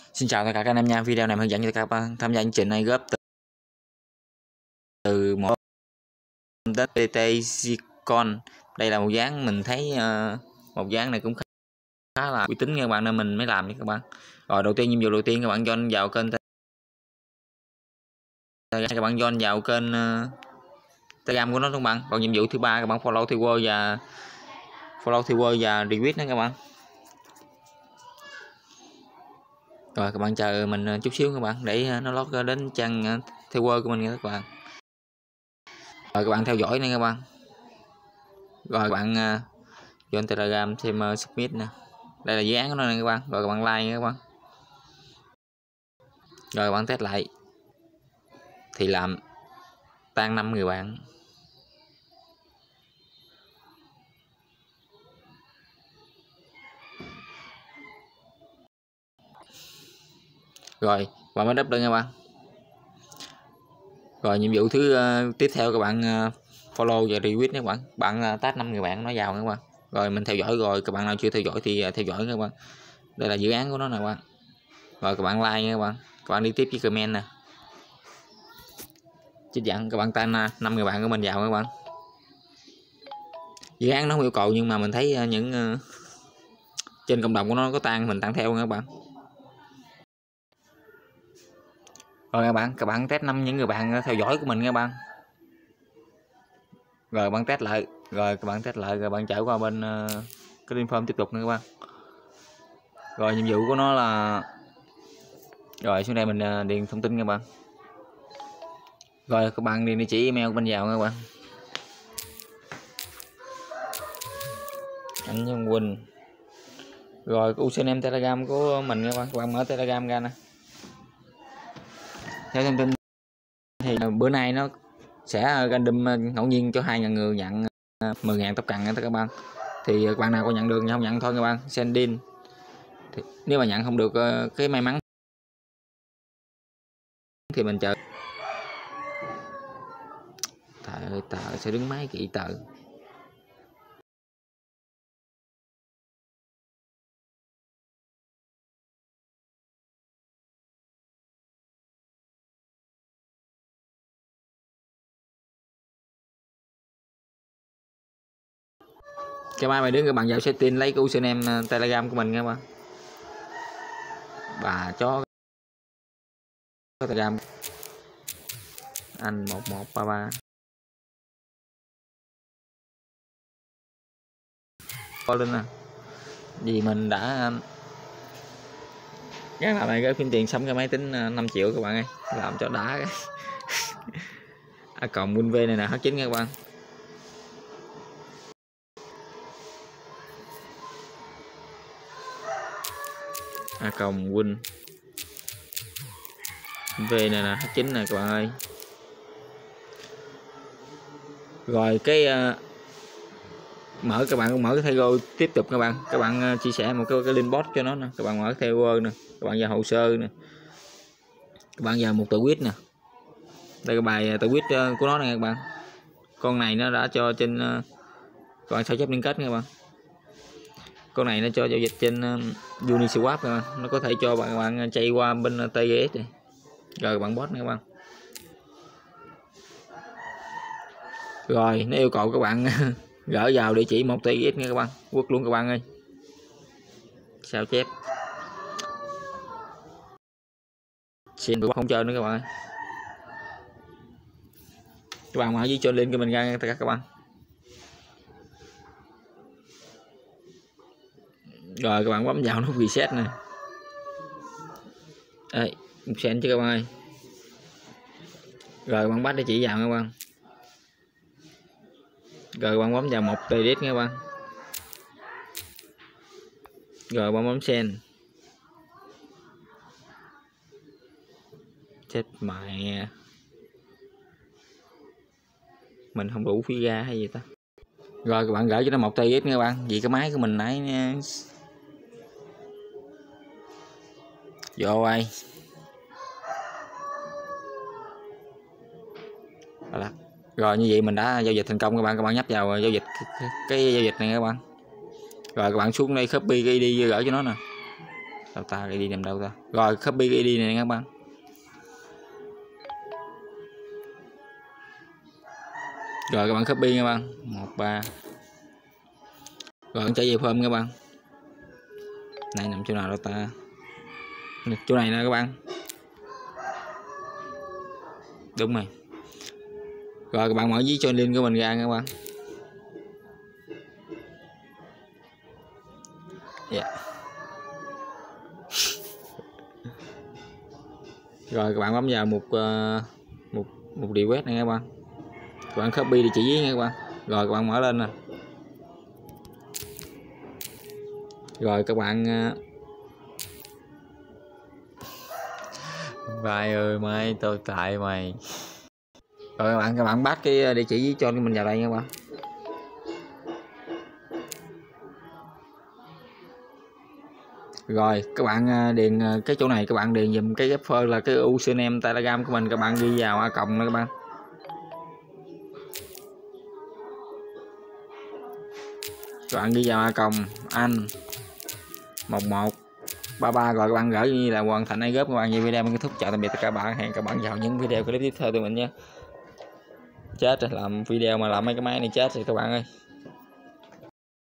Xin chào tất cả các anh em nha. Video này hướng dẫn cho các bạn tham gia chương trình này góp từ 1 đến TT Zicon. Đây là một dáng mình thấy một dáng này cũng khá là uy tín nha các bạn, nên mình mới làm nha các bạn. Rồi đầu tiên, nhiệm vụ đầu tiên các bạn join vào kênh các bạn join vào kênh Telegram của nó các bạn. Còn nhiệm vụ thứ ba các bạn follow viewer và retweet nữa các bạn. Rồi các bạn chờ mình chút xíu các bạn để nó lót đến trang viewer của mình nha các bạn. Rồi các bạn theo dõi nha các bạn. Rồi các bạn join Telegram thêm submit nè. Đây là dự án của nó nè các bạn. Rồi các bạn like nha các bạn. Rồi các bạn test lại thì làm tan 5 người bạn. Rồi bạn mới đắp đơn nha các bạn. Rồi nhiệm vụ thứ tiếp theo các bạn follow và retweet các bạn. Bạn tag 5 người bạn nó vào các bạn. Rồi mình theo dõi rồi, các bạn nào chưa theo dõi thì theo dõi các bạn. Đây là dự án của nó nè các bạn. Rồi các bạn like nha các bạn. Các bạn đi tiếp với comment nè. Trích dẫn các bạn tag 5 người bạn của mình vào các bạn. Dự án nó không yêu cầu nhưng mà mình thấy những trên cộng đồng của nó có tăng, mình tăng theo các bạn. Rồi các bạn test 5 những người bạn theo dõi của mình các bạn. Rồi bạn test lại, rồi bạn chạy qua bên cái inform tiếp tục nữa các bạn. Rồi nhiệm vụ của nó là rồi xuống đây mình điền thông tin các bạn. Rồi các bạn điền địa chỉ email của mình vào các bạn. Anh Nhân Quỳnh. Rồi username Telegram của mình các bạn mở Telegram ra nè. Theo thông tin thì bữa nay nó sẽ random ngẫu nhiên cho 2.000 người nhận 10.000 tóc cằn các bạn. Thì các bạn nào có nhận được không nhận thôi các bạn, send in. Thì nếu mà nhận không được cái may mắn thì mình chờ. Tờ sẽ đứng máy kỹ tờ. Cái mai mày đứng các bạn vào setting lấy cái username Telegram của mình các bạn. Bà chó Telegram anh 1133 có lên nè. Vì mình đã gắn làm này cái phim tiền xong cái máy tính 5 triệu các bạn ơi, làm cho đã cái cộng win v này nè H9 nha các bạn. Cộng win v này nè H9 nè các bạn ơi. Rồi cái các bạn mở cái Thego tiếp tục các bạn chia sẻ một cái link bot cho nó nè. Các bạn mở Thego nè, các bạn vào hồ sơ nè, các bạn vào một tờ tweet nè. Đây cái bài tờ tweet của nó nè các bạn. Con này nó đã cho trên các bạn sao chép liên kết nha các bạn. Con này nó cho giao dịch trên Uniswap các bạn. Nó có thể cho bạn chạy qua bên TGS này. Rồi các bạn bot nha các bạn. Rồi nó yêu cầu các bạn gỡ vào địa chỉ 1 TGS nha các bạn. Quất luôn các bạn ơi. Sao chép xin không chơi nữa các bạn ơi. Các bạn mở dưới cho link cho mình ra tất cả các bạn. Rồi các bạn bấm vào nút reset nè. Đây, send cho các bạn ơi. Rồi các bạn bắt địa chỉ vào các bạn. Rồi các bạn bấm vào 1 TGS nha các bạn. Rồi bạn bấm send. Chết mẹ, mình không đủ phí ga hay gì ta. Rồi các bạn gửi cho nó 1 TGS nha các bạn. Vì cái máy của mình nãy vô ai rồi như vậy mình đã giao dịch thành công các bạn nhấp vào giao dịch cái giao dịch này các bạn. Rồi các bạn xuống đây copy cái ID gửi cho nó nè. Đâu ta, ID nằm đâu ta? Rồi copy cái ID này các bạn. Rồi các bạn copy các bạn. 13. Rồi chạy về form các bạn. Này nằm chỗ nào đâu ta? Chỗ này nè các bạn. Đúng rồi. Rồi các bạn mở dí cho link của mình ra các bạn. Yeah. Rồi các bạn bấm vào một request này các bạn. Các bạn copy địa chỉ nha các bạn. Rồi các bạn mở lên nè. Rồi các bạn Mai ơi mai tôi tại mày. Rồi các bạn bắt cái địa chỉ cho mình vào đây nha các bạn. Rồi các bạn điền cái chỗ này, các bạn điền dùm cái refer là cái username Telegram của mình, các bạn ghi vào A cộng nè các bạn. Các bạn ghi vào A cộng anh 1133. Rồi các bạn gửi như là hoàn thành góp các bạn. Như video mình kết thúc, chào tạm biệt tất cả các bạn, hẹn các bạn vào những video clip tiếp theo từ mình nha. Chết rồi, làm video mà làm mấy cái máy này chết rồi các bạn ơi.